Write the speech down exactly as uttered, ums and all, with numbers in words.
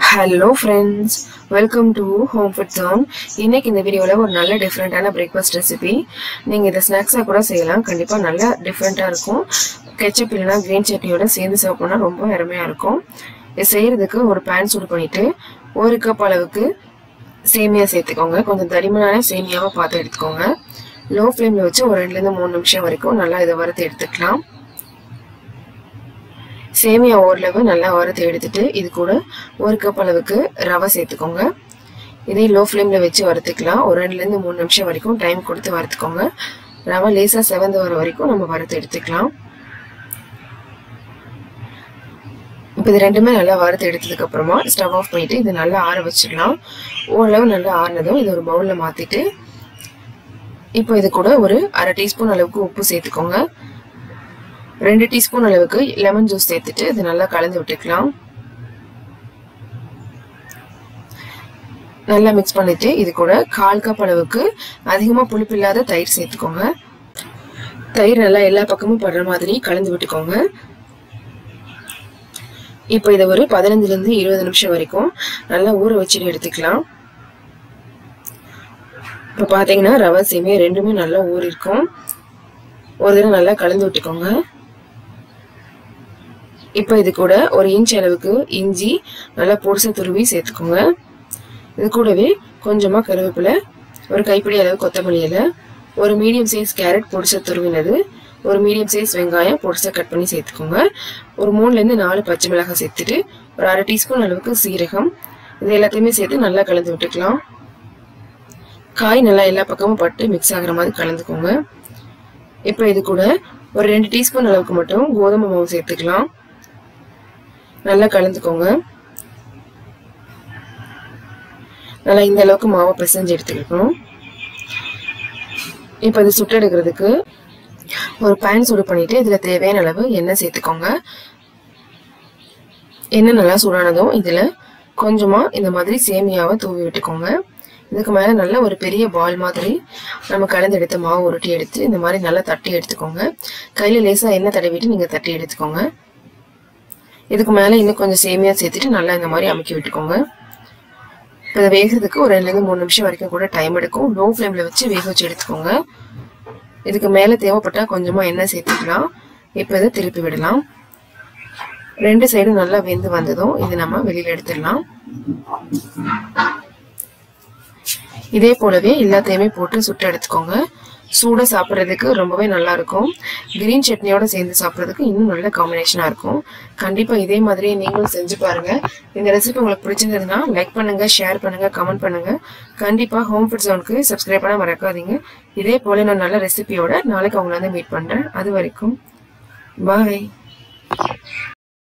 Hello friends, welcome to Home Food Zone. இன்னைக்கு இந்த வீடியோல ஒரு நல்ல டிஃபரண்டான பிரேக்ஃபாஸ்ட் ரெசிபி. நீங்க இத ஸ்நாக்ஸா கூட செய்யலாம். கண்டிப்பா நல்ல டிஃபரண்டா இருக்கும். கெச்சப் இல்லனா கிரீன் சட்னியோட சேர்ந்து சர்வ் பண்ணா ரொம்ப அருமையா இருக்கும். இத செய்யிறதுக்கு ஒரு pan சூடு பண்ணிட்டு ஒரு கப் அளவுக்கு சேமியா சேர்த்துக்கோங்க. கொஞ்சம் தடிமனான சேமியாவை பார்த்து எடுத்துக்கோங்க. லோ ஃப்ளேம்ல வச்சு ஒரு ரெண்டு ல மூணு நிமிஷம் வரைக்கும் நல்லா இத வறுத்து எடுத்துக்கலாம். சேமியா ஓரளவு நல்லா வறுத்து எடுத்துட்டு இது கூட ஒரு கப் அளவுக்கு ரவை சேர்த்துக்கோங்க. இதை லோ ஃப்ளேம்ல வச்சு வறுத்துக்கலாம். ஒரு ரெண்டு ல மூணு நிமிஷம் வரைக்கும் டைம் கொடுத்து வறுத்துக்கோங்க. ரவை லேசா செவந்து வர வரைக்கும் நம்ம வறுத்து எடுத்துக்கலாம். இப்போ இது ரெண்டுமே நல்லா வறுத்து எடுத்ததுக்கு அப்புறமா ஸ்டவ் ஆஃப் பண்ணிட்டு இது நல்லா ஆற வச்சிடலாம். ஓரளவு நல்லா ஆறினதும் இது ஒரு பவுல்ல மாத்திட்டு இப்போ இது கூட ஒரு அரை டீஸ்பூன் அளவுக்கு உப்பு சேர்த்துக்கோங்க. ரெண்டு டீஸ்பூன் அளவுக்கு லெமன் ஜூஸ் சேர்த்துட்டு இது நல்லா கலந்து விட்டுக்கலாம். நல்லா மிக்ஸ் பண்ணிட்டு இது கூட கால் கப் அளவுக்கு அதிகமா புளிப்பு இல்லாத தயிர் சேர்த்துக்கோங்க. தயிர் நல்லா எல்லா பக்கமும் படுற மாதிரி கலந்து விட்டுக்கோங்க. இப்போ இதை ஒரு பதினஞ்சுல இருந்து இருபது நிமிஷம் வரைக்கும் நல்லா ஊற வச்சுட்டு எடுத்துக்கலாம். இப்போ பாத்தீங்கன்னா ரவை சேமியா ரெண்டுமே நல்லா ஊறி இருக்கும். ஒரு தடவை நல்லா கலந்து விட்டுக்கோங்க. இப்போ இது கூட ஒரு இன்ச் அளவுக்கு இஞ்சி நல்லா பொடிசா துருவி சேர்த்துக்கோங்க. இது கூடவே கொஞ்சமா கருவேப்பிலை, ஒரு கைப்பிடி அளவு கொத்தமல்லி இலை, ஒரு மீடியம் சைஸ் கேரட் பொடிசா துருவினது, ஒரு மீடியம் சைஸ் வெங்காயம் பொடிசா கட் பண்ணி சேர்த்துக்கோங்க. ஒரு மூணுல இருந்து நாலு பச்சை மிளகாய் சேர்த்துட்டு ஒரு அரை டீஸ்பூன் அளவுக்கு சீரகம், இது எல்லாத்தையுமே சேர்த்து நல்லா கலந்து விட்டுக்கலாம். காய் நல்லா எல்லா பக்கமும் பட்டு மிக்ஸ் ஆகிற மாதிரி கலந்துக்கோங்க. இப்போ இது கூட ஒரு ரெண்டு டீஸ்பூன் அளவுக்கு மட்டும் கோதுமை மாவு சேர்த்துக்கலாம். நல்லா கலந்துக்கோங்க. நல்லா இந்த அளவுக்கு மாவை பிசைஞ்சு எடுத்துக்கணும். இப்போ இது சுட்டு எடுக்கிறதுக்கு ஒரு பேன் சூடு பண்ணிட்டு இதுல தேவையான அளவு எண்ணெய் சேர்த்துக்கோங்க. எண்ணெய் நல்லா சூடானதும் இதுல கொஞ்சமா இந்த மாதிரி சேமியாவை தூவி விட்டுக்கோங்க. இதுக்கு மேல நல்ல ஒரு பெரிய பால் மாதிரி நம்ம கலந்து எடுத்த மாவு உருட்டி எடுத்து இந்த மாதிரி நல்லா தட்டி எடுத்துக்கோங்க. கையில லேசா எண்ணெய் தடவிட்டு நீங்க தட்டி எடுத்துக்கோங்க. இதுக்கு மேல இன்னும் கொஞ்சம் சேமியா சேர்த்துட்டு நல்லா இந்த மாதிரி அமுக்கி விட்டுக்கோங்க. இப்போ இதை வேகிறதுக்கு ஒரு ரெண்டுல இருந்து மூணு நிமிஷம் வரைக்கும் கூட டைம் எடுக்கும். லோ ஃப்ளேம்ல வச்சு வேக வச்சு எடுத்துக்கோங்க. இதுக்கு மேல தேவைப்பட்டா கொஞ்சமா எண்ணெய் சேர்த்துக்கலாம். இப்போ இதை திருப்பி விடலாம். ரெண்டு சைடும் நல்லா வெந்து வந்ததும் இது நம்ம வெளியில எடுத்துடலாம். இதே போலவே எல்லாத்தையுமே போட்டு சுட்டு எடுத்துக்கோங்க. சூட சாப்பிட்றதுக்கு ரொம்பவே நல்லா இருக்கும். கிரீன் சட்னியோட சேர்ந்து சாப்பிட்றதுக்கு இன்னும் நல்ல காம்பினேஷனா இருக்கும். கண்டிப்பா இதே மாதிரியே நீங்களும் செஞ்சு பாருங்க. இந்த ரெசிபி உங்களுக்கு பிடிச்சிருந்ததுன்னா லைக் பண்ணுங்க, ஷேர் பண்ணுங்க, கமெண்ட் பண்ணுங்க. கண்டிப்பா ஹோம் ஃபுட் ஜோனுக்கு சப்ஸ்கிரைப் பண்ண மறக்காதீங்க. இதே போல நான் நல்ல ரெசிபியோட நாளைக்கு உங்களை வந்து மீட் பண்றேன். அது வரைக்கும் பாய்.